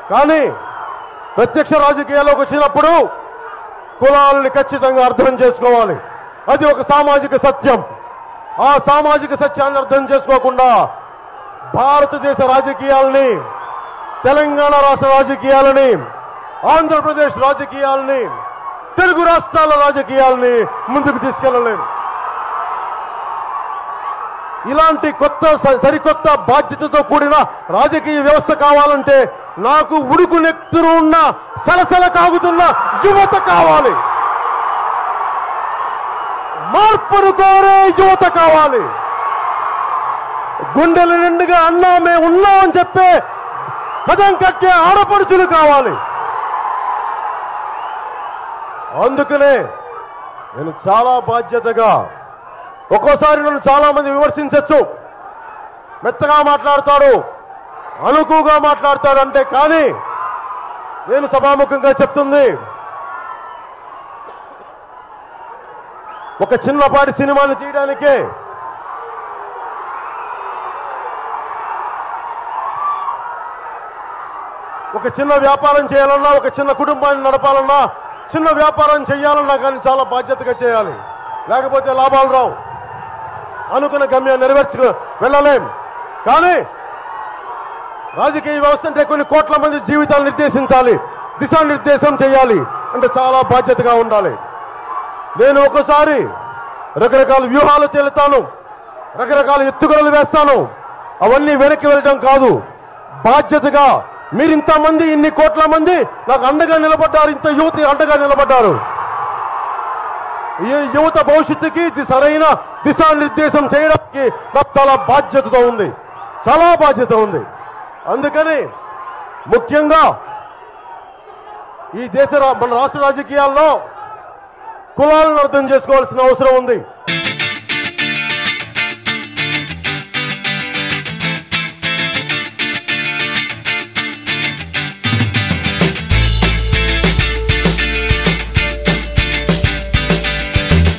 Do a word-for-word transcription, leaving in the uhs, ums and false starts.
కానీ ప్రత్యక్ష రాజకీయాల్లోకి వచ్చినప్పుడు కులాలని ఖచ్చితంగా అర్థం చేసుకోవాలి. అది ఒక సామాజిక సత్యం. ఆ సామాజిక సత్యాన్ని అర్థం చేసుకోకుండా భారతదేశ రాజకీయాలని, తెలంగాణ రాష్ట్ర రాజకీయాలని, ఆంధ్రప్రదేశ్ రాజకీయాలని, తెలుగు రాష్ట్రాల రాజకీయాలని ముందుకు తీసుకెళ్లలేము. ఇలాంటి కొత్త సరికొత్త బాధ్యతతో కూడిన రాజకీయ వ్యవస్థ కావాలంటే నాకు ఉడుకు నెత్తురు ఉన్న సలసల కాగుతున్న యువత కావాలి. మార్పును కోరే యువత కావాలి. గుండెల నిండుగా అన్నా మేము ఉన్నామని చెప్పే కదం కట్టే ఆడపడుచులు కావాలి. అందుకనే నేను చాలా బాధ్యతగా, ఒక్కోసారి నన్ను చాలా మంది విమర్శించొచ్చు, మెత్తగా మాట్లాడతాడు, అనుకుగా మాట్లాడతాడు అంటే, కానీ నేను సభాముఖంగా చెప్తుంది ఒక చిన్నపాటి సినిమాని తీయడానికే ఒక చిన్న వ్యాపారం చేయాలన్నా, ఒక చిన్న కుటుంబాన్ని నడపాలన్నా, చిన్న వ్యాపారం చేయాలన్నా కానీ చాలా బాధ్యతగా చేయాలి. లేకపోతే లాభాలు రావు. అనుకున్న గమ్యాన్ని నెరవేర్చు వెళ్ళలేం. కానీ రాజకీయ వ్యవస్థ అంటే కొన్ని కోట్ల మంది జీవితాలు నిర్దేశించాలి, దిశానిర్దేశం చేయాలి అంటే చాలా బాధ్యతగా ఉండాలి. నేను ఒకసారి రకరకాల వ్యూహాలు తేలుతాను, రకరకాల ఎత్తుగడలు వేస్తాను. అవన్నీ వెనక్కి వెళ్ళడం కాదు, బాధ్యతగా మీరు ఇంతమంది, ఇన్ని కోట్ల మంది నాకు అండగా నిలబడ్డారు, ఇంత యువత అండగా నిలబడ్డారు. ఈ యువత భవిష్యత్తుకి ఇది సరైన దిశానిర్దేశం చేయడానికి నాకు చాలా బాధ్యతతో ఉంది, చాలా బాధ్యత ఉంది. అందుకని ముఖ్యంగా ఈ దేశ మన రాష్ట్ర రాజకీయాల్లో కులాలను అర్థం చేసుకోవాల్సిన అవసరం ఉంది.